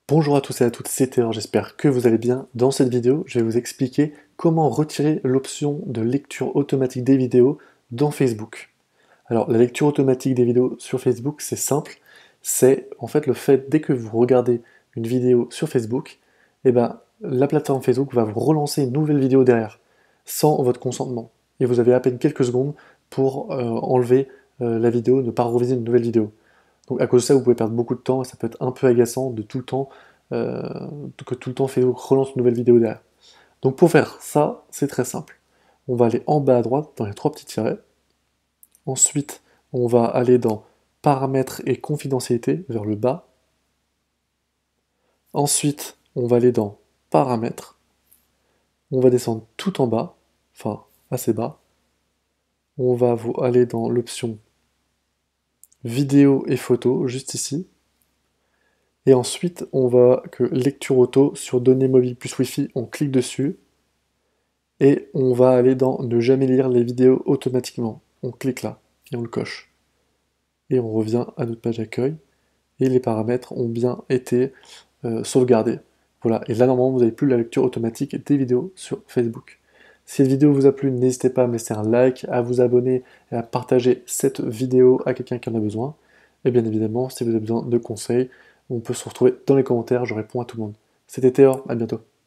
Bonjour à tous et à toutes, c'est Théor, j'espère que vous allez bien. Dans cette vidéo, je vais vous expliquer comment retirer l'option de lecture automatique des vidéos dans Facebook. Alors, la lecture automatique des vidéos sur Facebook, c'est simple. C'est en fait le fait, dès que vous regardez une vidéo sur Facebook, eh ben, la plateforme Facebook va vous relancer une nouvelle vidéo derrière, sans votre consentement. Et vous avez à peine quelques secondes pour enlever la vidéo, ne pas reviser une nouvelle vidéo. Donc à cause de ça, vous pouvez perdre beaucoup de temps et ça peut être un peu agaçant de tout le temps euh, que tout le temps Facebook relance une nouvelle vidéo derrière. Donc pour faire ça, c'est très simple. On va aller en bas à droite dans les trois petits tirets. Ensuite, on va aller dans Paramètres et confidentialité vers le bas. Ensuite, on va aller dans Paramètres. On va descendre tout en bas, enfin assez bas. On va aller dans l'option Vidéo et photo, juste ici. Et ensuite, on va que lecture auto sur données mobiles plus Wi-Fi, on clique dessus. Et on va aller dans ne jamais lire les vidéos automatiquement. On clique là et on le coche. Et on revient à notre page d'accueil. Et les paramètres ont bien été sauvegardés. Voilà, et là normalement vous n'avez plus la lecture automatique des vidéos sur Facebook. Si cette vidéo vous a plu, n'hésitez pas à me laisser un like, à vous abonner et à partager cette vidéo à quelqu'un qui en a besoin. Et bien évidemment, si vous avez besoin de conseils, on peut se retrouver dans les commentaires, je réponds à tout le monde. C'était Théor, à bientôt.